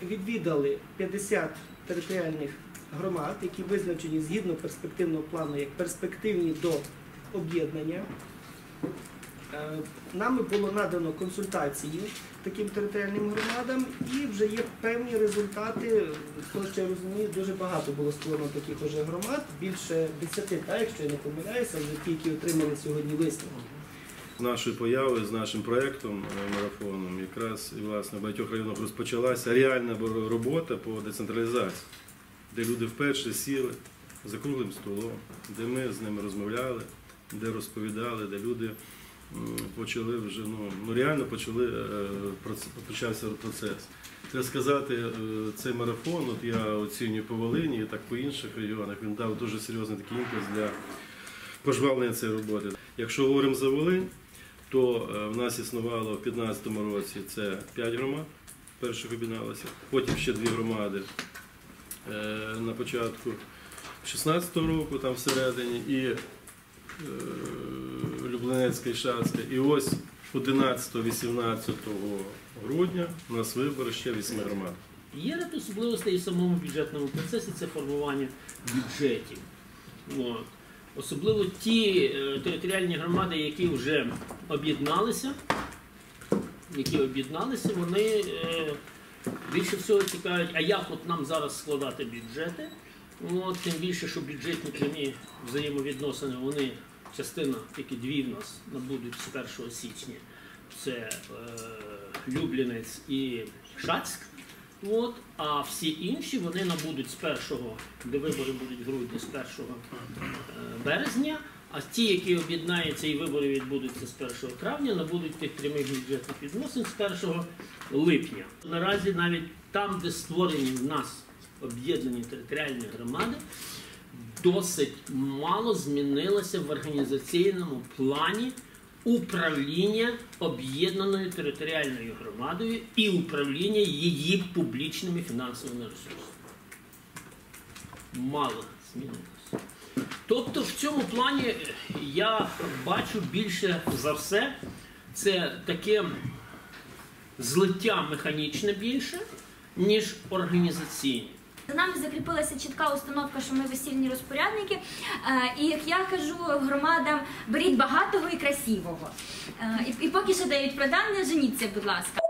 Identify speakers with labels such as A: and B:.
A: відвідали 50 територіальних громад, які визначені згідно перспективного плану як перспективні до об'єднання. Нами було надано консультації таким територіальним громадам і вже є певні результати. Тому що я розумію, дуже багато було створено таких уже громад, більше 10, якщо я не помиляюся, вже ті, які отримали сьогодні висновок.
B: З нашої появи, з нашим проєктом, марафоном, якраз і власне в багатьох районах розпочалася реальна робота по децентралізації, де люди вперше сіли за круглим столом, де ми з ними розмовляли, де розповідали, де люди почали вже, реально почався процес. Треба сказати, цей марафон, от я оцінюю по Волині і так по інших регіонах, він дав дуже серйозний такий імпульс для пожвавлення цієї роботи. Якщо говоримо за Волинь, то в нас існувало в 2015 році це 5 громад, перших об'єдналося, потім ще 2 громади на початку 2016 року, там всередині, і Люблинецька і Шацька. І ось 11-18 грудня у нас вибори ще 8 громад.
C: Є ряд особливостей і в самому бюджетному процесі, це формування бюджетів. Особливо ті територіальні громади, які вже об'єдналися, вони більше всього цікавлять, а як от нам зараз складати бюджети. Тим більше, що бюджетні прямі взаємовідносини, вони частина, тільки 2 в нас набудуть з 1 січня. Це Люблінець і Шацьк. А всі інші вони набудуть з 1-го, де вибори будуть в грудні, з 1 березня. А ті, які об'єднаються і вибори відбудуться з 1 травня, набудуть тих прямих бюджетних відносин з 1 липня. Наразі навіть там, де створені в нас об'єднані територіальні громади, досить мало змінилося в організаційному плані управління об'єднаною територіальною громадою і управління її публічними фінансовими ресурсами. Мало змінилося. Тобто в цьому плані я бачу більше за все це таке злиття механічне більше, ніж організаційне.
D: За нами закріпилася чітка установка, що ми весільні розпорядники. І як я кажу громадам, беріть багатого і красивого. І поки що дають продане, женіться, будь ласка.